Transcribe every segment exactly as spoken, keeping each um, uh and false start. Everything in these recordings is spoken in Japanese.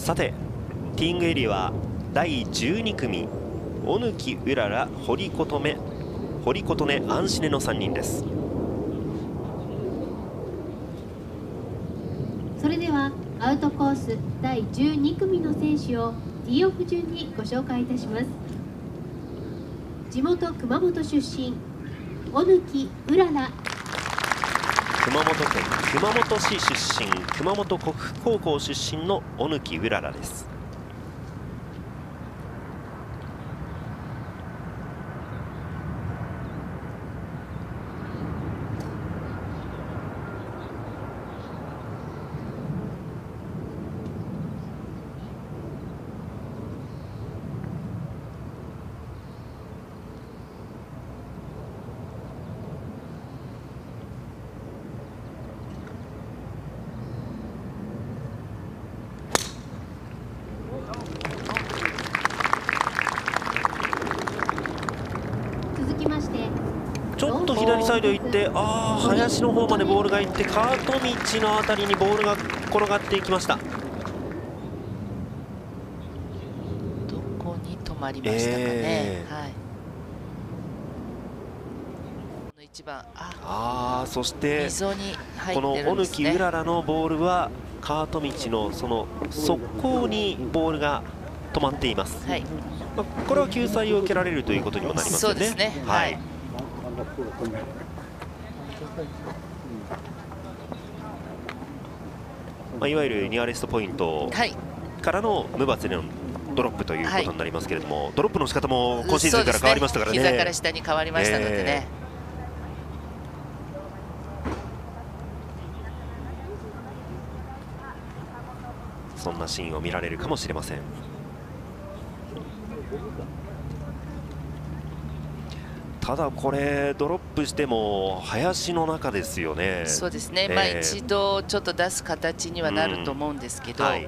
さてティーイングエリアはだいじゅうにくみ、小貫うらら、堀琴音、堀琴音、アンシネのさんにんです。 それではアウトコースだいじゅうにくみの選手をティーオフ順にご紹介いたします。地元熊本出身、小貫うらら。 熊本県熊本市出身、熊本国府高校出身の小貫うららです。ちょっと左サイド行って、ああ林の方までボールが行って、カート道のあたりにボールが転がっていきました。 どこに止まりましたかね。えー、はい。この一番、ああ、そして溝に入このってるんですね。 小貫うららのボールはカート道のその側溝にボールが止まっています。はい。まあこれは救済を受けられるということにもなりますよね。 そうですね。 はい。まあ、いわゆるニアレストポイントからのムバツでのドロップということになりますけれども、はい、ドロップの仕方も今シーズンから変わりましたからね。 膝から下に変わりましたのでね。 えー、そんなシーンを見られるかもしれません。ただこれドロップしても林の中ですよね。 そうですね、えー、まあ一度ちょっと出す形にはなると思うんですけど、うん、はい、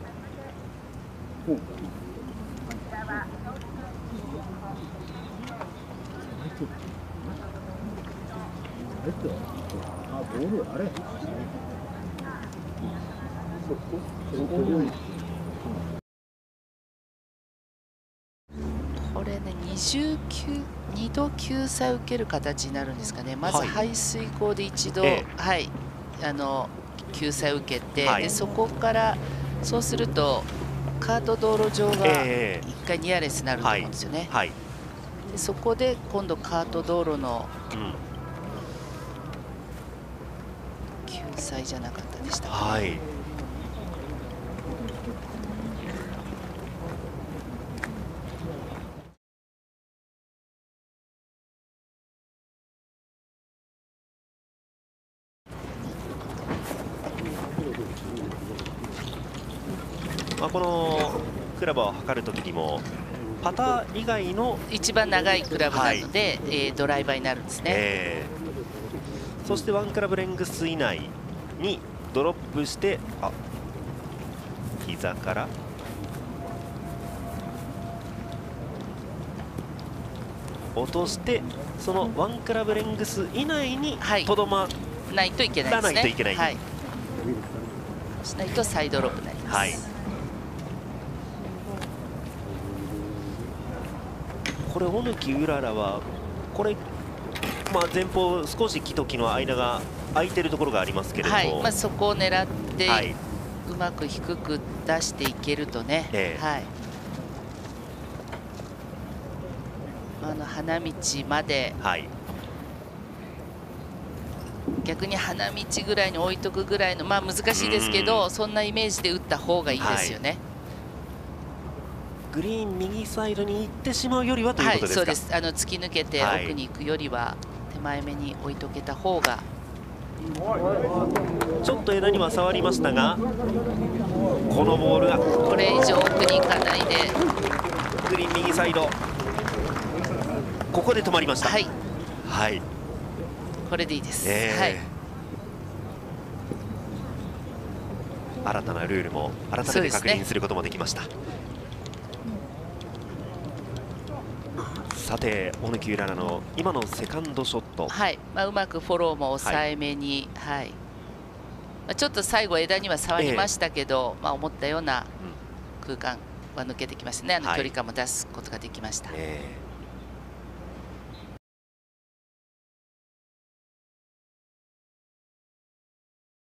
これねにじゅうきゅう、にど救済を受ける形になるんですかね。まず排水溝で一度、はい、はい、あの救済を受けて、はい、でそこからそうするとカート道路上が一回ニアレスになると思うんですよね。はいはい、でそこで今度カート道路の救済じゃなかったでしたかね。はい、まあこのクラブを測るときにもパター以外の一番長いクラブなので、はい、えー、ドライバーになるんですね。えー、そしてワンクラブレングス以内にドロップして、あ、膝から落として、そのワンクラブレングス以内にとどまらないといけないですね。はい、しないとサイドロープになります。はい、これ小貫うららはこれ、まあ、前方少し木と木の間が空いてるところがありますけれども、はい、まあ、そこを狙って、はい、うまく低く出していけるとね、えー、はい、あの花道まで、はい、逆に花道ぐらいに置いとくぐらいの、まあ難しいですけど、そんなイメージで打った方がいいですよね。はい、グリーン右サイドに行ってしまうよりはということですか。はい、そうです。あの突き抜けて奥に行くよりは手前目に置いとけた方が。ちょっと枝には触りましたが、このボールがこれ以上奥に行かないで、グリーン右サイド、ここで止まりました。はい、はい、これでいいです。えー、はい、新たなルールも改めて確認することもできました。さて小貫うららの今のセカンドショット、はい、まあ、うまくフォローも抑えめに、はい、 ちょっと最後枝には触りましたけど、えー、まあ思ったような空間は抜けてきましたね。あの距離感も出すことができました。えー